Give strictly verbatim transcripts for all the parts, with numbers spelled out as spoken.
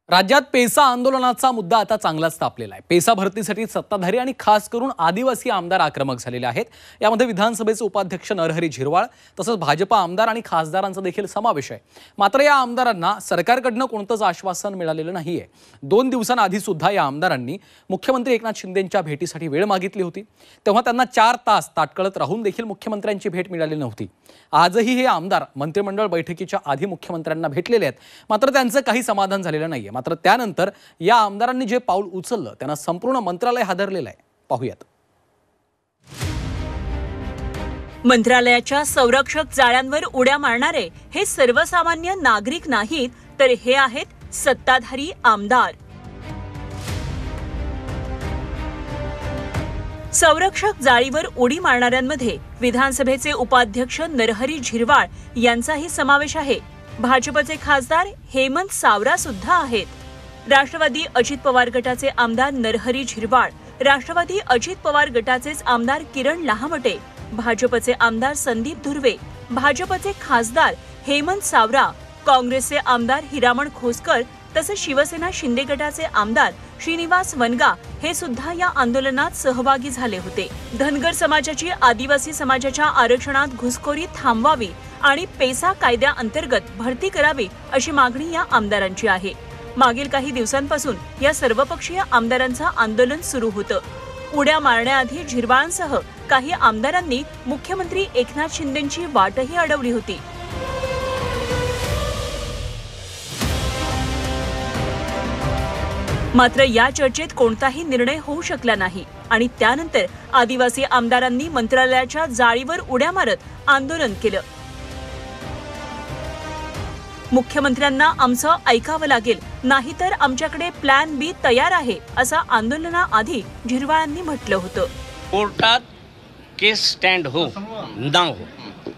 राज्यात पेसा आंदोलनाचा मुद्दा आता चांगलाच तापलेला आहे। पेसा भरतीसाठी सत्ताधारी आणि खास करून आदिवासी आमदार आक्रमक झालेले आहेत। यामध्ये विधानसभेचे उपाध्यक्ष नरहरी झिरवाळ तसंच भाजपा आमदार आणि खासदारांचा देखील समावेश आहे। मात्र या आमदारांना सरकारकडून कोणतंच आश्वासन मिळालेलं नाहीये। दोन दिवसांआधी सुद्धा या आमदारांनी मुख्यमंत्री एकनाथ शिंदेंच्या भेटीसाठी वेळ मागितली होती, तेव्हा त्यांना चार तास ताटकळत राहून देखील मुख्यमंत्र्यांची भेट मिळाली नव्हती। आजही हे आमदार मंत्रिमंडळ बैठकीच्या आधी मुख्यमंत्र्यांना भेटलेले आहेत, मात्र त्यांचं काही समाधान झालेलं नाहीये। मात्र त्यानंतर या आमदारांनी जे पाऊल उचललं त्यांना संपूर्ण मंत्रालय हादरलेलं आहे। पाहूयात। मंत्रालयाच्या संरक्षक जाळ्यांवर उड्या मारणारे हे सर्वसामान्य नागरिक नाहीत, तर हे आहेत सत्ताधारी आमदार। संरक्षक जाळीवर उडी मारणाऱ्यांमध्ये विधानसभेचे उपाध्यक्ष नरहरी झिरवाळ यांचाही समावेश आहे। भाजपचे खासदार हेमंत सावरा सुद्धा आहेत। राष्ट्रवादी अजित पवार गटाचे आमदार नरहरी झिरवाळ, राष्ट्रवादी अजित पवार गटाचेच आमदार किरण लहामटे, भाजपचे आमदार संदीप धुर्वे, भाजपचे खासदार हेमंत सावरा, काँग्रेसचे आमदार हिरामण खोसकर तसेच शिवसेना शिंदे गटाचे आमदार श्रीनिवास वनगा हे सुद्धा या आंदोलनात सहभागी झाले होते। धनगर समाजाची आदिवासी समाजाच्या आरक्षणात घुसखोरी थांबवावी आणि पेसा कायद्याअंतर्गत भरती करावी अशी मागणी या आमदारांची आहे। मागील काही दिवसांपासून या सर्वपक्षीय आमदारांचं आंदोलन सुरू होतं। उड्या मारण्याआधी झिरवाळांसह काही आमदारांनी मुख्यमंत्री एकनाथ शिंदेंची वाटही अडवली होती। मात्र या चर्चेत कोणताही निर्णय होऊ शकला नाही आणि त्यानंतर आदिवासी आमदारांनी मंत्रालयाच्या जाळीवर उड्या मारत आंदोलन केलं। मुख्यमंत्र्यांना आमचं ऐकावं लागेल, नाहीतर आमच्याकडे प्लॅन बी तयार आहे, असं आंदोलनाआधी झिरवाळांनी म्हटलं होतं। कोर्टात केस स्टँड हो ना हो,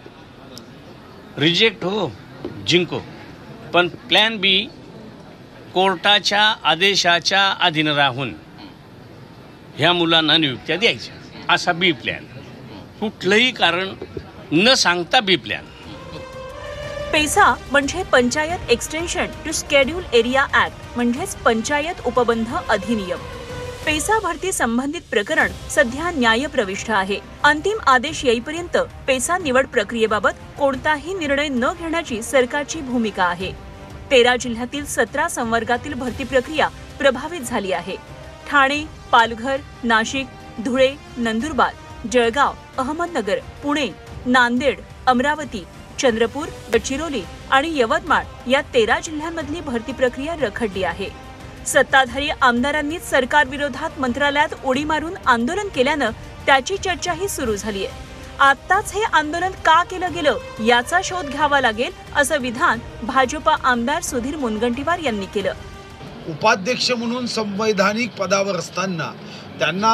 रिजेक्ट हो जिंको, पण प्लॅन बी कोर्टाच्या आदेशाच्या अधीन राहून ह्या मुलांना नियुक्त्या द्यायच्या, असा बी प्लॅन। कुठलंही कारण न सांगता बी प्लॅन। पेसा म्हणजे panchayat extension to schedule area act म्हणजेच पंचायत उपबंध अधिनियम। पेसा भरती संबंधित प्रकरण सध्या न्यायप्रविष्ठ आहे। अंतिम आदेश येईपर्यंत पेसा निवड प्रक्रियेबाबत कोणताही निर्णय न घेण्याची सरकारची भूमिका आहे। तेरा जिल्ह्यातील सतरा संवर्गातील भरती प्रक्रिया प्रभावित झाली आहे। ठाणे, पालघर, नाशिक, धुळे, नंदुरबार, जळगाव, अहमदनगर, पुणे, नांदेड, अमरावती, चंद्रपूर, गडचिरोली आणि यवतमाळ या तेरा जिल्ह्यांमधली भरती प्रक्रिया रखडली आहे। सत्ताधारी आमदारांनीच सरकारविरोधात मंत्रालयात उडी मारून आंदोलन केल्यानं त्याची चर्चाही सुरू झाली आहे। आत्ताच हे आंदोलन का केलं गेलं याचा शोध घ्यावा लागेल, असं विधान भाजपा आमदार सुधीर मुनगंटीवार यांनी केलं। उपाध्यक्ष म्हणून संवैधानिक पदावर असताना त्यांना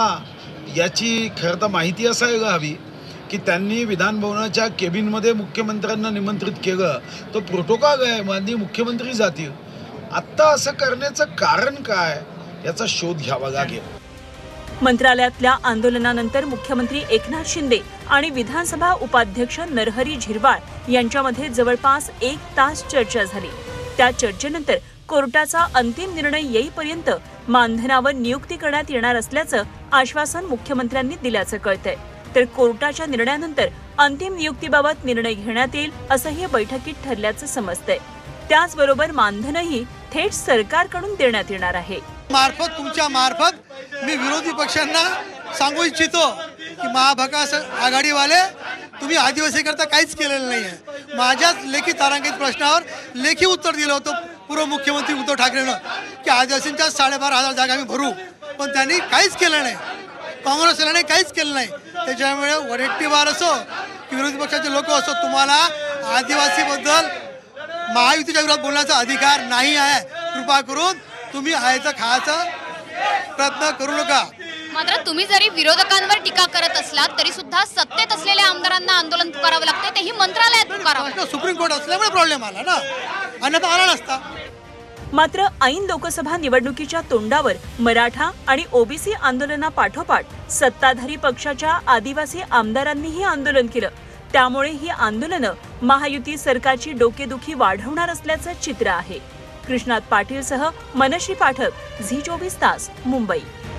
याची खरं तर माहिती असायला हवी की त्यांनी विधानभवनाच्या केबिनमध्ये मुख्यमंत्र्यांना निमंत्रित केलं, तो प्रोटोकॉल आहे, माननीय मुख्यमंत्री जातील। आत्ता असं करण्याचं कारण काय याचा शोध घ्यावा लागेल। मंत्रालयातल्या आंदोलनानंतर मुख्यमंत्री एकनाथ शिंदे आणि विधानसभा उपाध्यक्ष नरहरी झिरवाळ यांच्यामध्ये जवळपास एक तास चर्चा झाली। त्या चर्चेनंतर कोर्टाचा अंतिम निर्णय येईपर्यंत मानधनावर नियुक्ती करण्यात येणार असल्याचं आश्वासन मुख्यमंत्र्यांनी दिल्याचं कळतंय। तर कोर्टाच्या निर्णयानंतर अंतिम नियुक्तीबाबत निर्णय घेण्यात येईल असंही या बैठकीत ठरल्याचं समजतंय। त्याचबरोबर मानधनही थेट सरकारकडून देण्यात येणार आहे। मार्फत तुमच्या मार्फत मी विरोधी पक्षांना सांगू इच्छितो की महाभकास आघाडीवाले तुम्ही आदिवासी करता काहीच केलेलं नाही आहे। माझ्याच लेखी तारांकित प्रश्नावर लेखी उत्तर दिलं होतं पूर्व मुख्यमंत्री उद्धव ठाकरेनं की आदिवासींच्या साडेबारा हजार जागा आम्ही भरू, पण त्यांनी काहीच केलं नाही। काँग्रेसने काहीच केलं नाही। त्याच्यामुळे वडेट्टीवार असो की विरोधी पक्षाचे लोक असो, तुम्हाला आदिवासीबद्दल महायुतीच्या विरोधात बोलण्याचा अधिकार नाही आहे। कृपा करून तुम्ही आयचं खायचा प्रयत्न करू नका। मात्र तुम्ही जरी विरोधकांवर टीका करत असलात तरी सुद्धा सत्तेत असलेल्या आमदारांना आंदोलन पुकारावं लागते, तेही मंत्रालयात पुकारावं। सुप्रीम कोर्ट असल्यामुळे प्रॉब्लेम आला ना, अन्यथा आला नसता। मात्र ऐन लोकसभा निवडणुकीच्या तोंडावर मराठा आणि ओबीसी आंदोलनापाठोपाठ सत्ताधारी पक्षाच्या आदिवासी आमदारांनीही आंदोलन केलं। त्यामुळे ही आंदोलनं महायुती सरकारची डोकेदुखी वाढवणार असल्याचं चित्र आहे। कृष्णात पाटीलसह मनश्री पाठक, झी चोवीस तास, मुंबई.